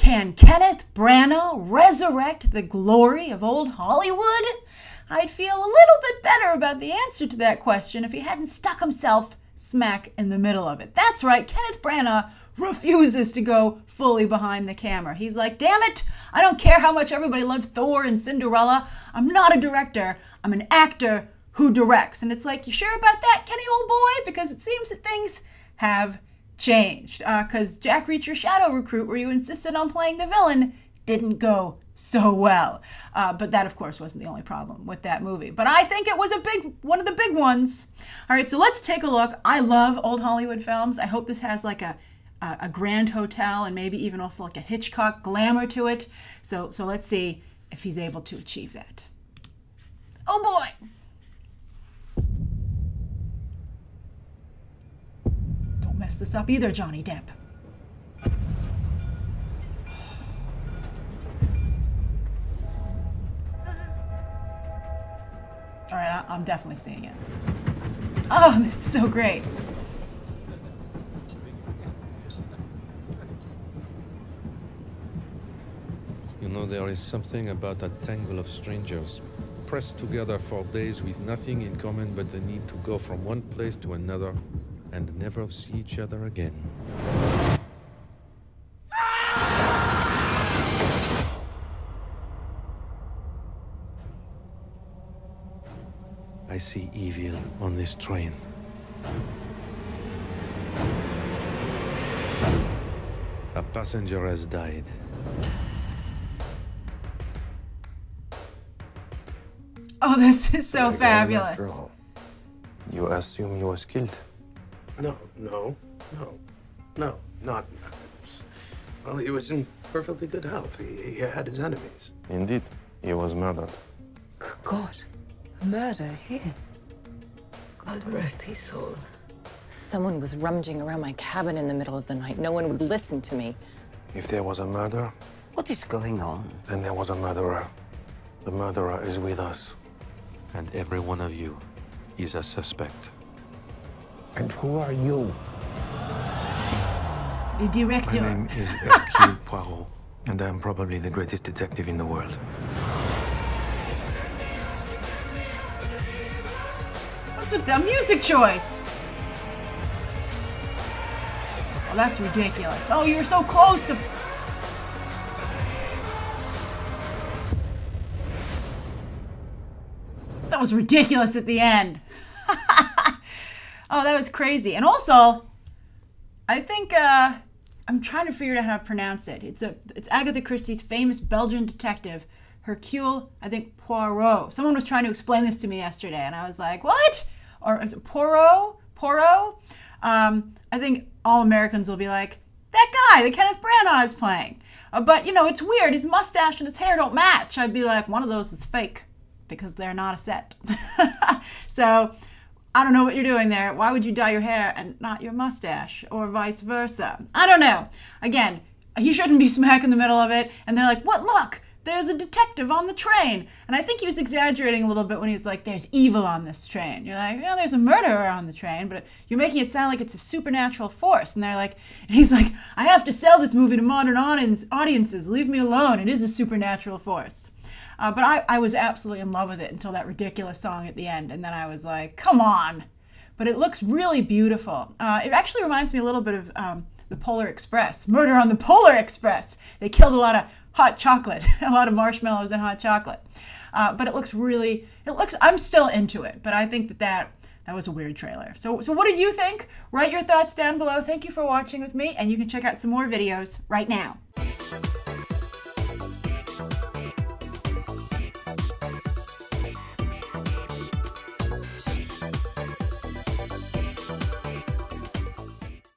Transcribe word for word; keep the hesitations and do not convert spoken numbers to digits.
Can Kenneth Branagh resurrect the glory of old Hollywood? I'd feel a little bit better about the answer to that question if he hadn't stuck himself smack in the middle of it. That's right, Kenneth Branagh refuses to go fully behind the camera. He's like, damn it, I don't care how much everybody loved Thor and Cinderella. I'm not a director, I'm an actor who directs. And it's like, you sure about that, Kenny, old boy? Because it seems that things have changed. Because uh, Jack Reacher Shadow Recruit, where you insisted on playing the villain, didn't go so well. Uh, but that, of course, wasn't the only problem with that movie. But I think it was a big, one of the big ones. All right, so let's take a look. I love old Hollywood films. I hope this has like a, a, a Grand Hotel and maybe even also like a Hitchcock glamour to it. So, so let's see if he's able to achieve that. Oh boy. Don't mess this up either, Johnny Depp. All right, I'm definitely seeing it. Oh, this is so great. You know, there is something about that tangle of strangers, pressed together for days with nothing in common but the need to go from one place to another and never see each other again. I see evil on this train. A passenger has died. Oh, this is so Again, fabulous. After all, you assume he was killed? No, no, no, no, not. Well, he was in perfectly good health. He, he had his enemies. Indeed, he was murdered. God, murder here. God rest his soul. Someone was rummaging around my cabin in the middle of the night. No one would listen to me. If there was a murder, What is going on? then there was a murderer. The murderer is with us. And every one of you is a suspect. And who are you? The director. My name is Hercule Poirot, and I am probably the greatest detective in the world. What's with the music choice? Oh, that's ridiculous. Oh, you were so close to... That was ridiculous at the end. Oh, that was crazy. And also, I think, uh, I'm trying to figure out how to pronounce it. It's a, it's Agatha Christie's famous Belgian detective, Hercule, I think, Poirot. Someone was trying to explain this to me yesterday, and I was like, what? Or is it Poirot? Poirot? Um, I think all Americans will be like, that guy that Kenneth Branagh is playing. Uh, but, you know, it's weird. His mustache and his hair don't match. I'd be like, one of those is fake because they're not a set. So, I don't know what you're doing there. Why would you dye your hair and not your mustache? Or vice versa. I don't know. Again, he shouldn't be smack in the middle of it. And they're like, what? Look, there's a detective on the train. And I think he was exaggerating a little bit when he was like, there's evil on this train. You're like, yeah, there's a murderer on the train, but you're making it sound like it's a supernatural force. And they're like, and he's like, I have to sell this movie to modern audience, audiences. Leave me alone. It is a supernatural force. Uh, but I, I was absolutely in love with it until that ridiculous song at the end. And then I was like, come on. But it looks really beautiful. Uh, it actually reminds me a little bit of um, the Polar Express. Murder on the Polar Express. They killed a lot of hot chocolate, a lot of marshmallows and hot chocolate. Uh, but it looks really, it looks, I'm still into it. But I think that that, that was a weird trailer. So, so what did you think? Write your thoughts down below. Thank you for watching with me. And you can check out some more videos right now.